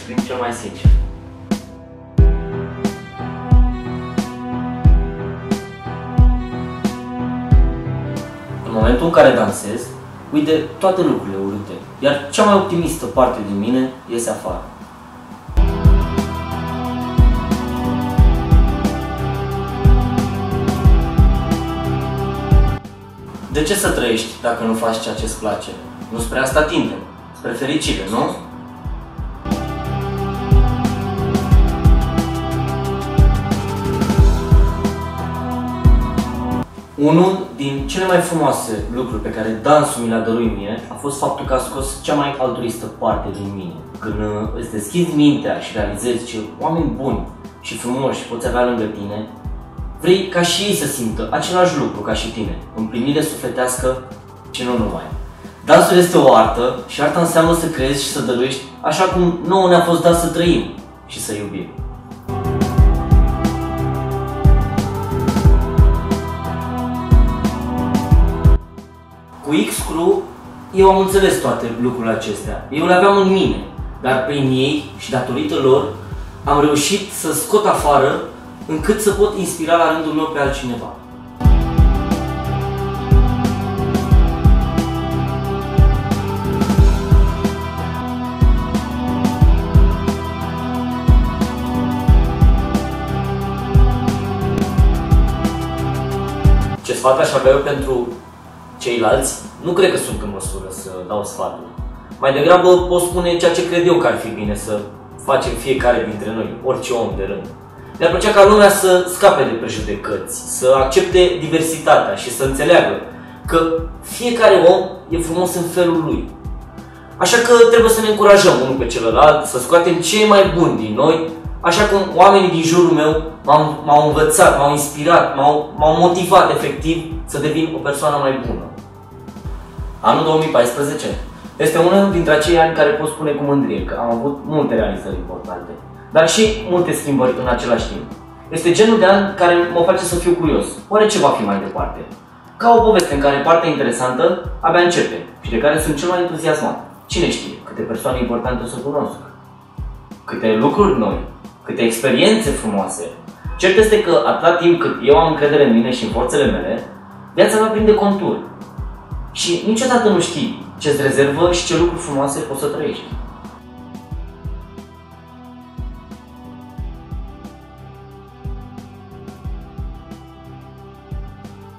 exprim cel mai sincer. În momentul în care dansez, uit de toate lucrurile urâte, iar cea mai optimistă parte din mine iese afară. De ce să trăiești dacă nu faci ceea ce-ți place? Nu spre asta tindem, spre fericire, nu? Unul din cele mai frumoase lucruri pe care dansul mi le-a dăruit mie a fost faptul că a scos cea mai altruistă parte din mine. Când îți deschizi mintea și realizezi ce oameni buni și frumoși poți avea lângă tine, vrei ca și ei să simtă același lucru ca și tine, împlinire sufletească și nu numai. Dansul este o artă și arta înseamnă să creezi și să dăruiești așa cum nouă ne-a fost dat să trăim și să iubim. Cu X-Crew eu am înțeles toate lucrurile acestea. Eu le aveam în mine, dar prin ei și datorită lor am reușit să scot afară încât să pot inspira la rândul meu pe altcineva. Ce sfat aș avea eu pentru ceilalți? Nu cred că sunt în măsură să dau sfaturi. Mai degrabă pot spune ceea ce cred eu că ar fi bine să facem fiecare dintre noi, orice om de rând. Mi-ar plăcea ca lumea să scape de prejudecăți, să accepte diversitatea și să înțeleagă că fiecare om e frumos în felul lui. Așa că trebuie să ne încurajăm unul pe celălalt, să scoatem cei mai buni din noi, așa cum oamenii din jurul meu m-au învățat, m-au inspirat, m-au motivat efectiv să devin o persoană mai bună. Anul 2014 este unul dintre acei ani care pot spune cu mândrie că am avut multe realizări importante, dar și multe schimbări în același timp. Este genul de an care mă face să fiu curios. Oare ce va fi mai departe? Ca o poveste în care partea interesantă abia începe și de care sunt cel mai entuziasmat. Cine știe câte persoane importante o să cunosc? Câte lucruri noi? Câte experiențe frumoase? Cert este că atâta timp cât eu am încredere în mine și în forțele mele, viața mea prinde contur. Și niciodată nu știi ce-ți rezervă și ce lucruri frumoase poți să trăiești.